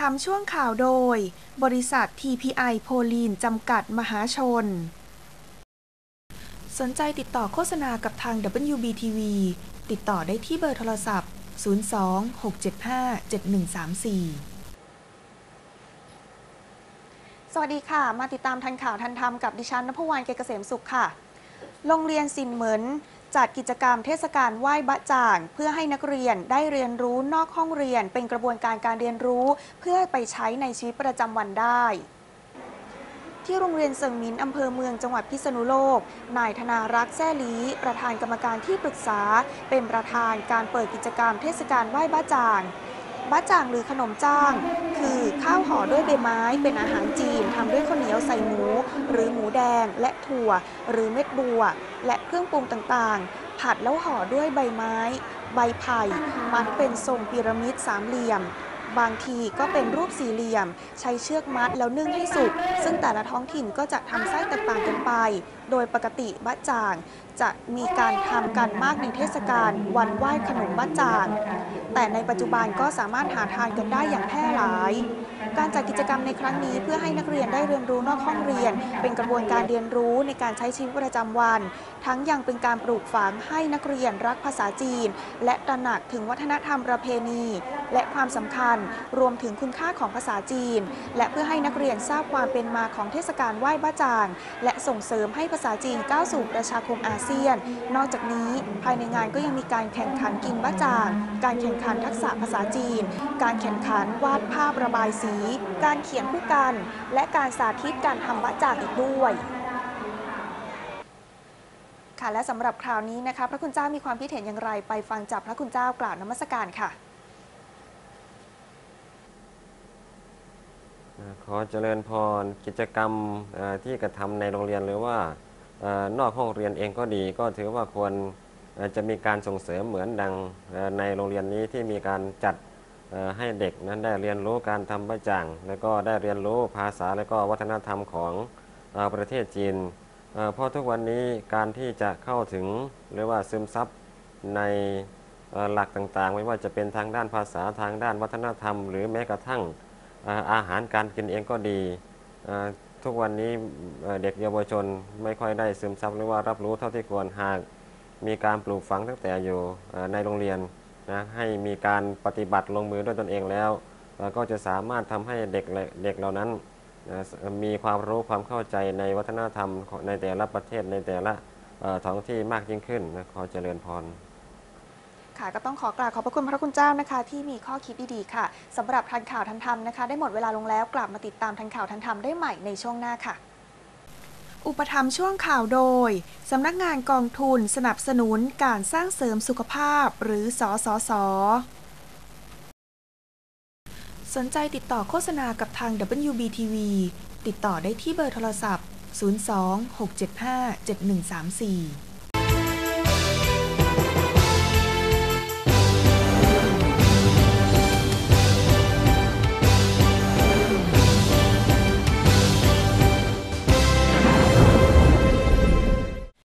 รมภ์ช่วงข่าวโดยบริษัท TPI โพลีนจำกัดมหาชนสนใจติดต่อโฆษณากับทาง WBTV ติดต่อได้ที่เบอร์โทรศัพท์ 02-675-7134 สวัสดีค่ะมาติดตามทันข่าวทันธรรมกับดิฉันณภวรรณ เกษมสุขค่ะโรงเรียนซินเหมินจัดกิจกรรมเทศกาลไหว้บะจ่างเพื่อให้นักเรียนได้เรียนรู้นอกห้องเรียนเป็นกระบวนการเรียนรู้เพื่อไปใช้ในชีวิตประจำวันได้ที่โรงเรียนเซิงมินอำเภอเมืองจังหวัดพิษณุโลกนายธนารักษ์แซ่ลีประธานกรรมการที่ปรึกษาเป็นประธานการเปิดกิจกรรมเทศกาลไหว้บะจ่างบะจ่างหรือขนมจ้างคือข้าวห่อด้วยใบไม้เป็นอาหารจีนทำด้วยข้าวเหนียวใส่หมูหรือหมูแดงและถั่วหรือเม็ดบัวและเครื่องปรุงต่างๆผัดแล้วห่อด้วยใบไม้ใบไผ่มัดเป็นทรงพีระมิดสามเหลี่ยมบางทีก็เป็นรูปสี่เหลี่ยมใช้เชือกมัดแล้วนึ่งให้สุกซึ่งแต่ละท้องถิ่นก็จะทำไส้แตกต่างกันไปโดยปกติบะจ่างจะมีการทำกันมากในเทศกาลวันไหว้ขนมบะจ่างแต่ในปัจจุบันก็สามารถหาทานกันได้อย่างแพร่หลายการจัดกิจกรรมในครั้งนี้เพื่อให้นักเรียนได้เรียนรู้นอกห้องเรียนเป็นกระบวนการเรียนรู้ในการใช้ชีวิตประจำวันทั้งยังเป็นการปลูกฝังให้นักเรียนรักภาษาจีนและตระหนักถึงวัฒนธรรมประเพณีและความสำคัญรวมถึงคุณค่าของภาษาจีนและเพื่อให้นักเรียนทราบความเป็นมาของเทศกาลไหว้บะจ่างและส่งเสริมให้ภาษาจีนก้าวสู่ประชาคมอาเซียนนอกจากนี้ภายในงานก็ยังมีการแข่งขันกินบะจ่างการแข่งขันทักษะภาษาจีนการแข่งขันวาดภาพระบายสีการเขียนคู่กันและการสาธิตการทำบะจ่างอีกด้วยค่ะและสำหรับคราวนี้นะคะพระคุณเจ้ามีความคิดเห็นอย่างไรไปฟังจากพระคุณเจ้ากล่าวนมัสการค่ะขอเจริญพรกิจกรรมที่กระทำในโรงเรียนหรือว่านอกห้องเรียนเองก็ดีก็ถือว่าควรจะมีการส่งเสริมเหมือนดังในโรงเรียนนี้ที่มีการจัดให้เด็กนั้นได้เรียนรู้การทำบะจ่างแล้วก็ได้เรียนรู้ภาษาและก็วัฒนธรรมของประเทศจีนเพราะทุกวันนี้การที่จะเข้าถึงหรือว่าซึมซับในหลักต่างๆไม่ว่าจะเป็นทางด้านภาษาทางด้านวัฒนธรรมหรือแม้กระทั่งอาหารการกินเองก็ดีทุกวันนี้เด็กเยาวชนไม่ค่อยได้ซึมซับหรือว่ารับรู้เท่าที่ควรหากมีการปลูกฝังตั้งแต่อยู่ในโรงเรียนนะให้มีการปฏิบัติลงมือด้วยตนเองแล้วก็จะสามารถทำให้เด็กเหล่านั้นมีความรู้ความเข้าใจในวัฒนธรรมในแต่ละประเทศในแต่ละท้องที่มากยิ่งขึ้นนะขอเจริญพรค่ะก็ต้องขอกราบขอบพระคุณพระคุณเจ้านะคะที่มีข้อคิดดีๆค่ะสำหรับทันข่าวทันธรรมนะคะได้หมดเวลาลงแล้วกลับมาติดตามทันข่าวทันธรรมได้ใหม่ในช่วงหน้าค่ะอุปถัมภ์ช่วงข่าวโดยสำนักงานกองทุนสนับสนุนการสร้างเสริมสุขภาพหรือสสส.สนใจติดต่อโฆษณากับทาง WBTV ติดต่อได้ที่เบอร์โทรศัพท์ 02-675-7134